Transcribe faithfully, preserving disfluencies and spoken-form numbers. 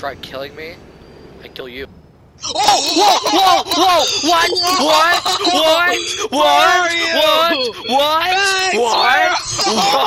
try killing me, I kill you. Oh! Whoa! Whoa! Whoa! What? What? What? What? What? What? What? What?